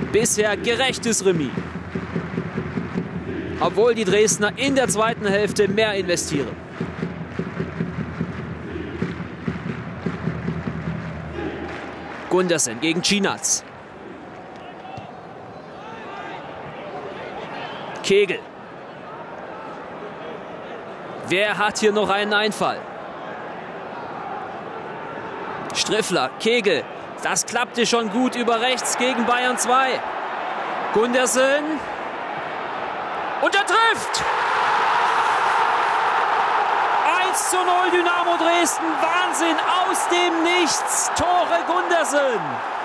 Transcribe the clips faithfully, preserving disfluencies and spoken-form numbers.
Bisher gerechtes Remis. Obwohl die Dresdner in der zweiten Hälfte mehr investieren. Gundersen gegen Cinac. Kegel. Wer hat hier noch einen Einfall? Striffler, Kegel. Das klappte schon gut über rechts gegen Bayern zwei. Gundersen. Und er trifft! eins zu null Dynamo Dresden. Wahnsinn, aus dem Nichts. Tore Gundersen.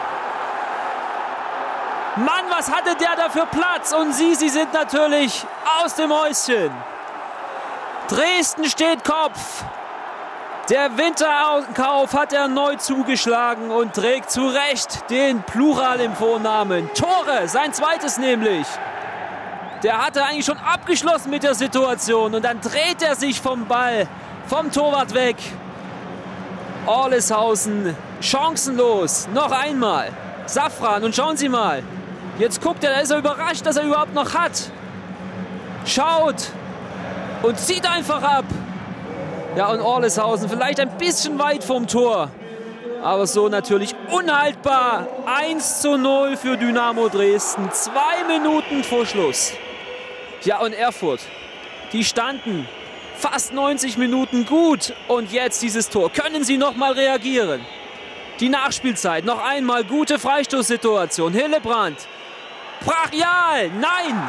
Mann, was hatte der da für Platz? Und sie, sie sind natürlich aus dem Häuschen. Dresden steht Kopf. Der Winterkauf hat erneut zugeschlagen und trägt zu Recht den Plural im Vornamen. Tore, sein zweites nämlich. Der hatte eigentlich schon abgeschlossen mit der Situation und dann dreht er sich vom Ball, vom Torwart weg. Orleshausen chancenlos, noch einmal. Safran und schauen Sie mal, jetzt guckt er, da ist er überrascht, dass er überhaupt noch hat. Schaut und zieht einfach ab. Ja, und Orleshausen vielleicht ein bisschen weit vom Tor. Aber so natürlich unhaltbar. eins zu null für Dynamo Dresden. Zwei Minuten vor Schluss. Ja, und Erfurt, die standen fast neunzig Minuten gut. Und jetzt dieses Tor. Können sie noch mal reagieren? Die Nachspielzeit. Noch einmal gute Freistoßsituation. Hillebrand. Brachial. Nein.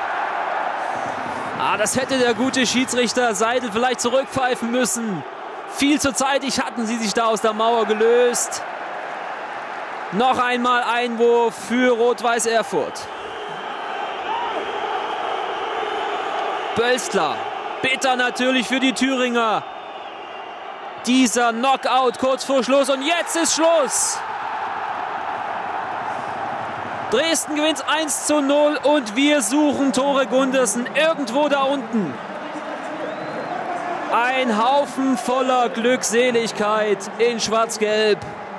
Ah, das hätte der gute Schiedsrichter Seidel vielleicht zurückpfeifen müssen. Viel zu zeitig hatten sie sich da aus der Mauer gelöst. Noch einmal Einwurf für Rot-Weiß Erfurt. Bölstler. Bitter natürlich für die Thüringer. Dieser Knockout kurz vor Schluss. Und jetzt ist Schluss. Dresden gewinnt eins zu null und wir suchen Tore Gundersen irgendwo da unten. Ein Haufen voller Glückseligkeit in Schwarz-Gelb.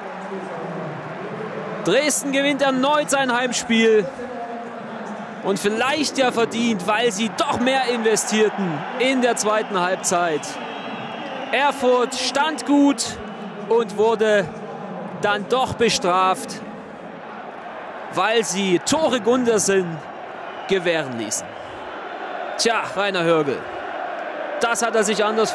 Dresden gewinnt erneut sein Heimspiel. Und vielleicht ja verdient, weil sie doch mehr investierten in der zweiten Halbzeit. Erfurt stand gut und wurde dann doch bestraft, weil sie Tore Gundersen gewähren ließen. Tja, Rainer Hörgel, das hat er sich anders vorgestellt.